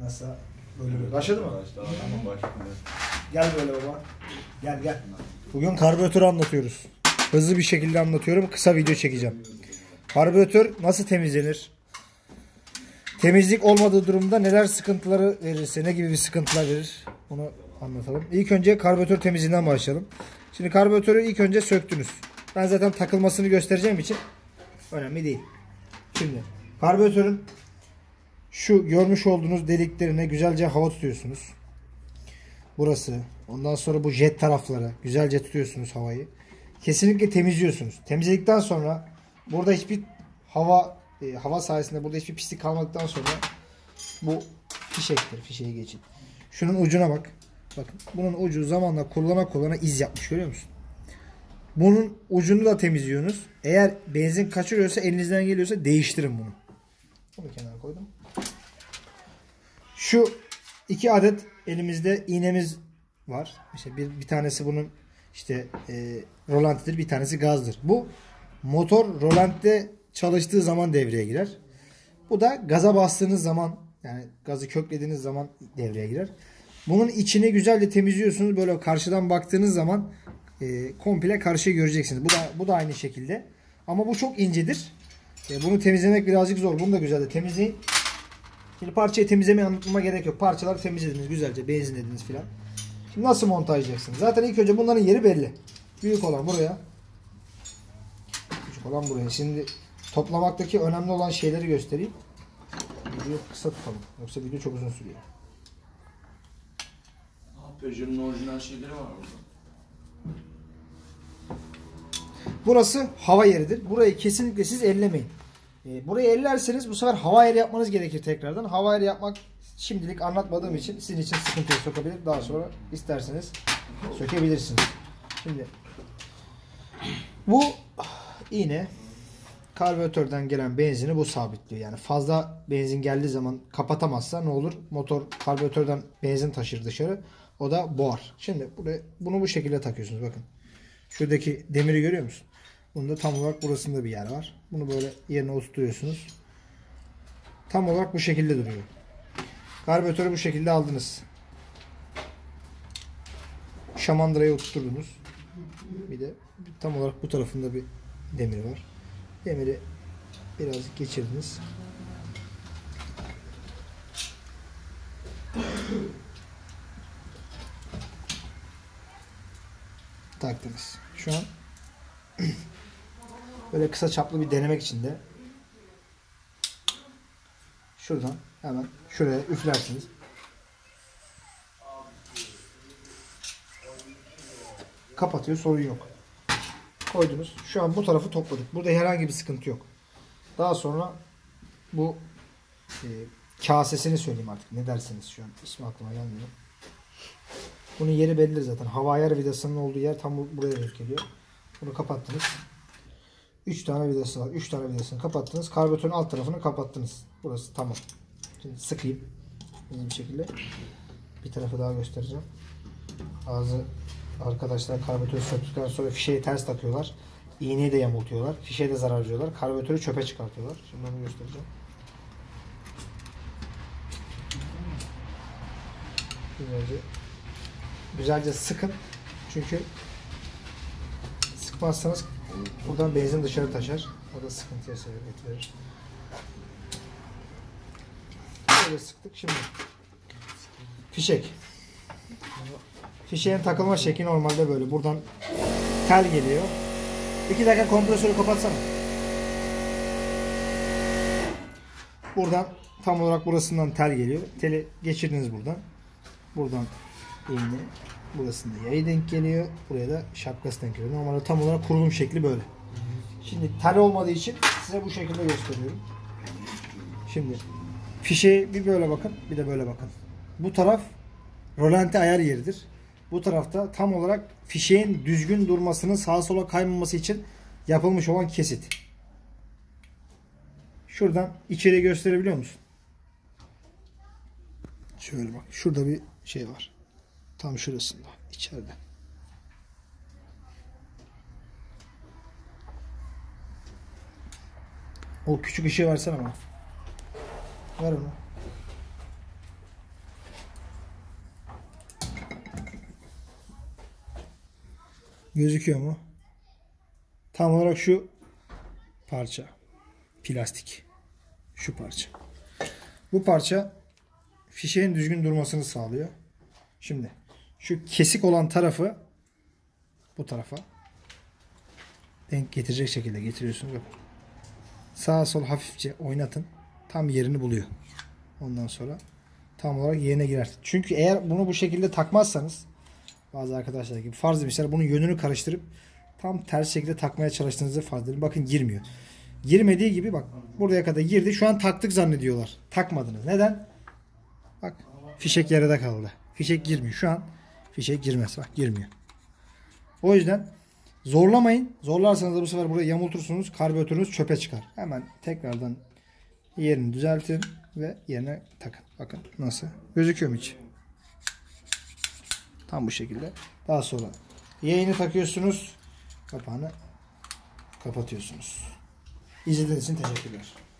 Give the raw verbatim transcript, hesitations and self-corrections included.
Nasıl? Böyle başladı mı? Başladı. Tamam başladı. Gel böyle baba. Gel gel. Bugün karbüratörü anlatıyoruz. Hızlı bir şekilde anlatıyorum. Kısa video çekeceğim. Karbüratör nasıl temizlenir? Temizlik olmadığı durumda neler sıkıntıları verirse, ne gibi bir sıkıntılar verir? Onu anlatalım. İlk önce karbüratör temizliğinden başlayalım. Şimdi karbüratörü ilk önce söktünüz. Ben zaten takılmasını göstereceğim için önemli değil. Şimdi karbüratörün şu görmüş olduğunuz deliklerine güzelce hava tutuyorsunuz. Burası. Ondan sonra bu jet tarafları güzelce tutuyorsunuz havayı. Kesinlikle temizliyorsunuz. Temizledikten sonra burada hiçbir hava e, hava sayesinde burada hiçbir pislik kalmadıktan sonra bu fişektir. Fişeği geçin. Şunun ucuna bak. Bakın. Bunun ucu zamanla kullana kullana iz yapmış. Görüyor musun? Bunun ucunu da temizliyorsunuz. Eğer benzin kaçırıyorsa, elinizden geliyorsa değiştirin bunu. Bunu kenara koydum. Şu iki adet elimizde iğnemiz var. İşte bir, bir tanesi bunun işte e, rolantidir, bir tanesi gazdır. Bu motor rolantide çalıştığı zaman devreye girer. Bu da gaza bastığınız zaman, yani gazı köklediğiniz zaman devreye girer. Bunun içini güzelce temizliyorsunuz. Böyle karşıdan baktığınız zaman e, komple karşıyı göreceksiniz. Bu da bu da aynı şekilde. Ama bu çok incedir. E, bunu temizlemek birazcık zor. Bunu da güzelce temizleyin. Şimdi parçayı temizlemeye anlatmama gerek yok. Parçaları temizlediniz güzelce, benzinlediniz filan. Şimdi nasıl montajlayacaksınız? Zaten ilk önce bunların yeri belli. Büyük olan buraya. Küçük olan buraya. Şimdi toplamaktaki önemli olan şeyleri göstereyim. Videoyu kısa tutalım. Yoksa video çok uzun sürüyor. Peugeot'un orijinal şeyleri var burada. Burası hava yeridir. Burayı kesinlikle siz ellemeyin. E, burayı ellerseniz bu sefer hava yeri yapmanız gerekir tekrardan. Hava yeri yapmak şimdilik anlatmadığım için sizin için sıkıntıya sokabilir. Daha sonra isterseniz sökebilirsiniz. Şimdi bu iğne karbüratörden gelen benzini bu sabitliyor. Yani fazla benzin geldiği zaman kapatamazsa ne olur? Motor karbüratörden benzin taşır dışarı. O da boğar. Şimdi buraya, bunu bu şekilde takıyorsunuz. Bakın. Şuradaki demiri görüyor musun? Bunun da tam olarak burasında bir yer var. Bunu böyle yerine oturtuyorsunuz. Tam olarak bu şekilde duruyor. Karbüratörü bu şekilde aldınız. Şamandırayı oturturdunuz. Bir de tam olarak bu tarafında bir demir var. Demiri birazcık geçirdiniz. Taktınız. Şu an böyle kısa çaplı bir denemek için de şuradan hemen şuraya üflersiniz. Kapatıyor, sorun yok. Koydunuz. Şu an bu tarafı topladık. Burada herhangi bir sıkıntı yok. Daha sonra bu e, kasesini söyleyeyim artık. Ne derseniz şu an ismi aklıma gelmiyor. Bunun yeri belli zaten. Hava ayar vidasının olduğu yer tam buraya denk geliyor. Bunu kapattınız. üç tane vidası var. üç tane vidasını kapattınız. Karbüratörün alt tarafını kapattınız. Burası tamam. Şimdi sıkayım. Hızlı bir şekilde. Bir tarafı daha göstereceğim. Bazı arkadaşlar karbüratörü söktükten sonra fişeyi ters takıyorlar. İğneyi de yamultuyorlar. Fişeye de zarar veriyorlar. Karbüratörü çöpe çıkartıyorlar. Şimdi onu göstereceğim. Güzelce Güzelce sıkın. Çünkü sıkmazsanız buradan benzin dışarı taşar. O da sıkıntıya sebebiyet verir. Böyle sıktık. Şimdi fişek. Fişeğin takılma şekli normalde böyle. Buradan tel geliyor. iki dakika kompresörü kapatsana. Buradan tam olarak burasından tel geliyor. Teli geçirdiniz buradan. Buradan iğne. Burasında yayı denk geliyor. Buraya da şapkası denk geliyor. Normalde tam olarak kurulum şekli böyle. Şimdi tel olmadığı için size bu şekilde gösteriyorum. Şimdi fişeğe bir böyle bakın, bir de böyle bakın. Bu taraf rolanti ayar yeridir. Bu tarafta tam olarak fişeğin düzgün durmasının sağa sola kaymaması için yapılmış olan kesit. Şuradan içeri gösterebiliyor musun? Şöyle bak. Şurada bir şey var. Tam şurasında. İçeride. O küçük ışığı versene bana. Ver onu. Gözüküyor mu? Tam olarak şu parça. Plastik. Şu parça. Bu parça fişeğin düzgün durmasını sağlıyor. Şimdi şu kesik olan tarafı bu tarafa denk getirecek şekilde getiriyorsunuz. Bakın. Sağa sola hafifçe oynatın. Tam yerini buluyor. Ondan sonra tam olarak yerine girer. Çünkü eğer bunu bu şekilde takmazsanız, bazı arkadaşlar gibi farz misal bunun yönünü karıştırıp tam ters şekilde takmaya çalıştığınızda farz edin. Bakın girmiyor. Girmediği gibi bak buraya kadar girdi. Şu an taktık zannediyorlar. Takmadınız. Neden? Bak fişek yarıda kaldı. Fişek girmiyor. Şu an fişek girmez. Bak girmiyor. O yüzden zorlamayın. Zorlarsanız da bu sefer buraya yamultursunuz. Karbüratörünüz çöpe çıkar. Hemen tekrardan yerini düzeltin ve yerine takın. Bakın nasıl? Gözüküyor mu hiç? Tam bu şekilde. Daha sonra yayını takıyorsunuz. Kapağını kapatıyorsunuz. İzlediğiniz için teşekkürler.